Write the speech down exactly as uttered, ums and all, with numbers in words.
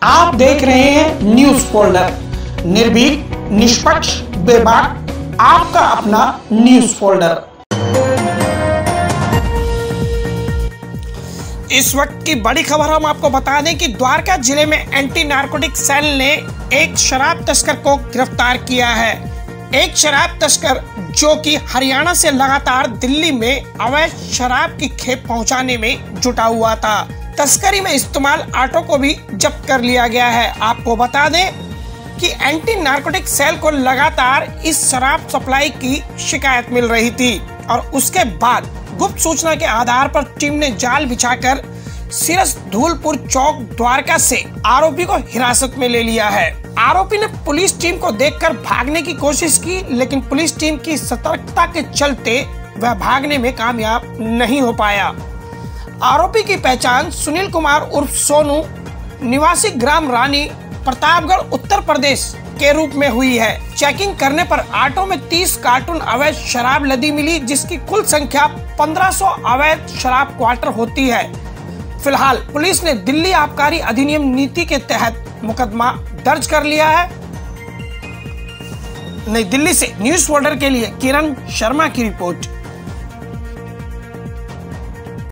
आप देख रहे हैं न्यूज फोल्डर, निर्भीक, निष्पक्ष, बेबाक, आपका अपना न्यूज फोल्डर। इस वक्त की बड़ी खबर हम आपको बता दें कि द्वारका जिले में एंटी नारकोटिक सेल ने एक शराब तस्कर को गिरफ्तार किया है। एक शराब तस्कर जो कि हरियाणा से लगातार दिल्ली में अवैध शराब की खेप पहुंचाने में जुटा हुआ था। तस्करी में इस्तेमाल ऑटो को भी जब्त कर लिया गया है। आपको बता दें कि एंटी नारकोटिक सेल को लगातार इस शराब सप्लाई की शिकायत मिल रही थी और उसके बाद गुप्त सूचना के आधार पर टीम ने जाल बिछाकर सिरस धूलपुर चौक द्वारका से आरोपी को हिरासत में ले लिया है। आरोपी ने पुलिस टीम को देखकर भागने की कोशिश की, लेकिन पुलिस टीम की सतर्कता के चलते वह भागने में कामयाब नहीं हो पाया। आरोपी की पहचान सुनील कुमार उर्फ सोनू, निवासी ग्राम रानी, प्रतापगढ़, उत्तर प्रदेश के रूप में हुई है। चेकिंग करने पर ऑटो में तीस कार्टून अवैध शराब लदी मिली, जिसकी कुल संख्या पंद्रह सौ अवैध शराब क्वार्टर होती है। फिलहाल पुलिस ने दिल्ली आबकारी अधिनियम नीति के तहत मुकदमा दर्ज कर लिया है। नई दिल्ली से न्यूज फोल्डर के लिए किरण शर्मा की रिपोर्ट।